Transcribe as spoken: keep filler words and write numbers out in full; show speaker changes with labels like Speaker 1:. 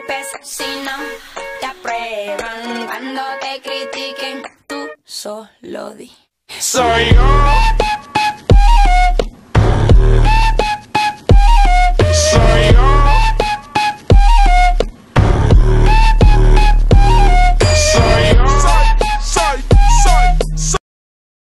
Speaker 1: preocupes si no te aprueban. Cuando te critiquen, tú solo di: soy yo.